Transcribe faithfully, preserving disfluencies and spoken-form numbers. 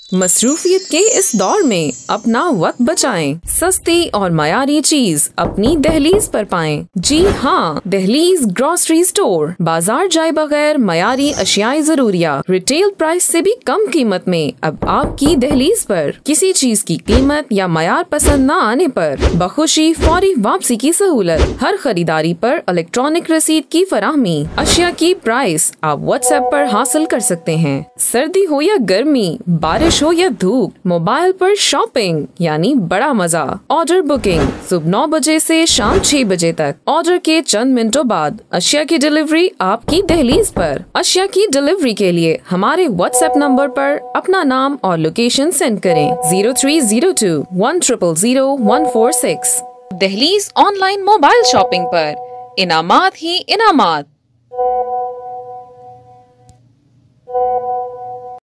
मसरूफियत के इस दौर में अपना वक्त बचाएं, सस्ती और मयारी चीज अपनी दहलीज पर पाएं। जी हाँ, दहलीज ग्रोसरी स्टोर, बाजार जाए बगैर मयारी अशियाई जरूरिया रिटेल प्राइस से भी कम कीमत में अब आपकी दहलीज पर। किसी चीज की कीमत या मयार पसंद न आने पर बखुशी फौरी वापसी की सहूलत, हर खरीदारी पर इलेक्ट्रॉनिक रसीद की फराहमी, अशिया की प्राइस आप व्हाट्सएप पर हासिल कर सकते हैं। सर्दी हो या गर्मी, बारिश हो या धूप, मोबाइल पर शॉपिंग यानी बड़ा मजा। ऑर्डर बुकिंग सुबह नौ बजे से शाम छह बजे तक। ऑर्डर के चंद मिनटों बाद अशिया की डिलीवरी आपकी दहलीज पर। अशिया की डिलीवरी के लिए हमारे व्हाट्सएप नंबर पर अपना नाम और लोकेशन सेंड करें zero three zero two one triple zero one four six. दहलीज ऑनलाइन मोबाइल शॉपिंग पर इनामात ही इनामात।